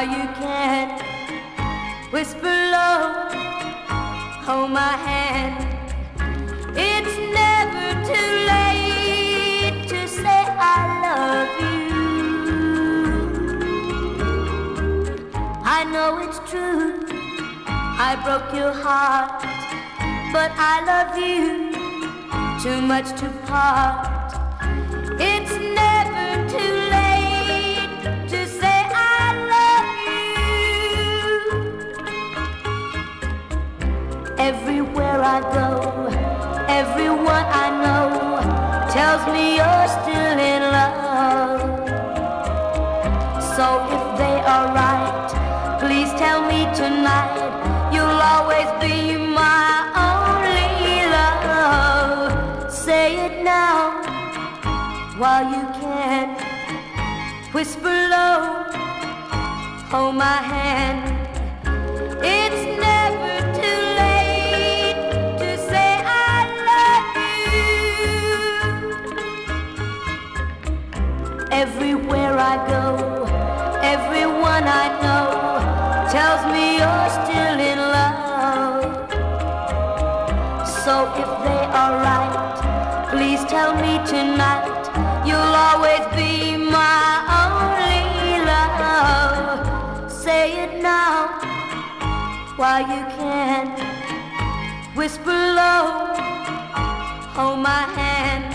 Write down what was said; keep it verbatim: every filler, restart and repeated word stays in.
while you can. Whisper low, hold my hand. It's never too late to say I love you. I know it's true, I broke your heart, but I love you too much to part. It's never too late to say I love you. Everywhere I go, everyone I know tells me you're still in love. So if they are right, please tell me tonight you'll always be my only love. Say it now while you can. Whisper low, hold my hand. It's never too late to say I love you. Everywhere I go, everyone I know tells me you're still in love. So if they are right, please tell me tonight you'll always be my only love. Say it now while you can. Whisper low, hold my hand.